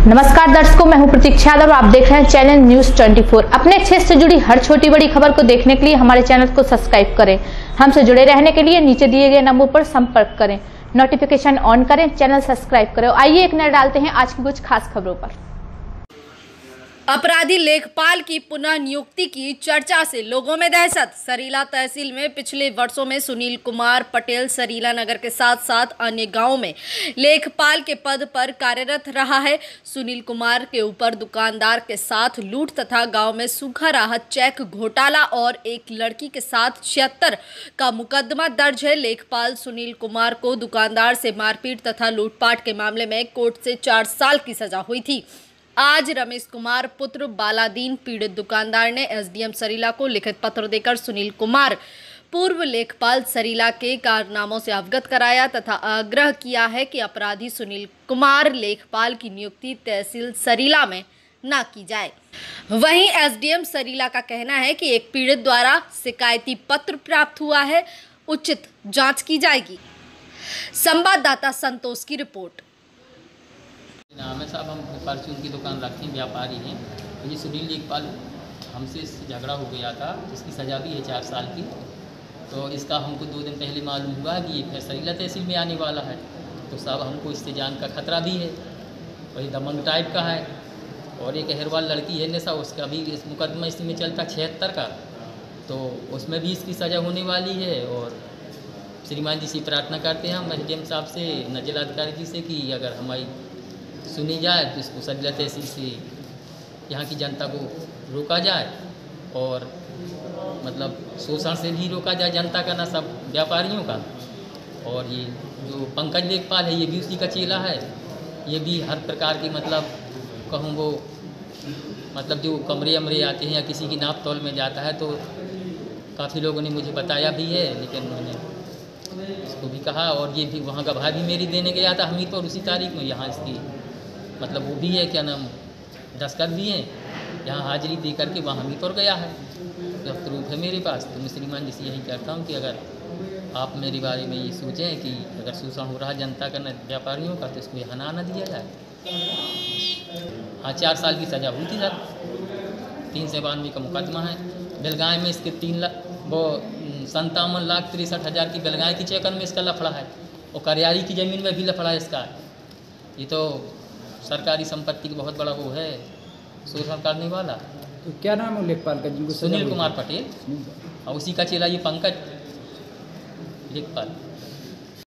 नमस्कार दर्शकों, मैं हूं प्रतीक्षा यादव और आप देख रहे हैं चैनल न्यूज 24। अपने क्षेत्र से जुड़ी हर छोटी बड़ी खबर को देखने के लिए हमारे चैनल को सब्सक्राइब करें। हमसे जुड़े रहने के लिए नीचे दिए गए नंबर पर संपर्क करें, नोटिफिकेशन ऑन करें, चैनल सब्सक्राइब करें। आइए एक नजर डालते हैं आज की कुछ खास खबरों पर। अपराधी लेखपाल की पुनः नियुक्ति की चर्चा से लोगों में दहशत। सरीला तहसील में पिछले वर्षों में सुनील कुमार पटेल सरीला नगर के साथ साथ अन्य गांवों में लेखपाल के पद पर कार्यरत रहा है। सुनील कुमार के ऊपर दुकानदार के साथ लूट तथा गांव में सूखा राहत चेक घोटाला और एक लड़की के साथ 76 का मुकदमा दर्ज है। लेखपाल सुनील कुमार को दुकानदार से मारपीट तथा लूटपाट के मामले में कोर्ट से 4 साल की सजा हुई थी। आज रमेश कुमार पुत्र बालादीन पीड़ित दुकानदार ने एसडीएम सरीला को लिखित पत्र देकर सुनील कुमार पूर्व लेखपाल सरीला के कारनामों से अवगत कराया तथा आग्रह किया है कि अपराधी सुनील कुमार लेखपाल की नियुक्ति तहसील सरीला में न की जाए। वहीं एसडीएम सरीला का कहना है कि एक पीड़ित द्वारा शिकायती पत्र प्राप्त हुआ है, उचित जांच की जाएगी। संवाददाता संतोष की रिपोर्ट। नाम है साहब, हम परचून की दुकान रखते हैं, व्यापारी हैं। तो ये सुनील लेखपाल हमसे झगड़ा हो गया था, जिसकी सज़ा भी है 4 साल की। तो इसका हमको 2 दिन पहले मालूम हुआ कि ये फिर सरीला तहसील में आने वाला है। तो साहब हमको इससे जान का खतरा भी है, वही दमंग टाइप का है। और एक अहरवाल लड़की है निशा, उसका भी इस मुकदमा इसमें चलता 76 का, तो उसमें भी इसकी सज़ा होने वाली है। और श्रीमान जी से प्रार्थना करते हैं हम एसडीएम साहब से, जिलाधिकारी जी से, कि अगर हमारी सुनी जाए तो इसको सरीला तहसील से यहाँ की जनता को रोका जाए और मतलब शोषण से भी रोका जाए जनता का, ना सब व्यापारियों का। और ये जो पंकज लेखपाल है, ये भी उसी का चेला है। ये भी हर प्रकार की मतलब कहूँ वो मतलब जो कमरे अमरे आते हैं या किसी की नाप तोल में जाता है, तो काफ़ी लोगों ने मुझे बताया भी है, लेकिन मैंने इसको भी कहा। और ये भी वहाँ का भाई भी मेरी देने गया था हमीरपुर उसी तारीख में। यहाँ इसकी मतलब वो भी है, क्या नाम, दस्खत भी हैं, यहाँ हाजिरी दे करके वहाँ हमीरपुर गया है, जब प्रूफ है मेरे पास। तो मैं श्रीमान जी से यही कहता हूँ कि अगर आप मेरे बारे में ये सोचें कि अगर शोषण हो रहा है जनता का, न व्यापारियों का, तो इसको यहाँ ना दिया जाए। हाँ, 4 साल की सज़ा हुई थी सर, 392 का मुकदमा है। बेलगाय में इसके 57,63,60,000 की बेलगाय की चेकन में इसका लफड़ा है, और करयारी की ज़मीन में भी लफड़ा है इसका। ये तो सरकारी संपत्ति की बहुत बड़ा वो है, शोषण करने वाला। तो क्या नाम है लेखपाल का जिनको? सुनील कुमार पटेल, और उसी का चेला ये पंकज लेखपाल।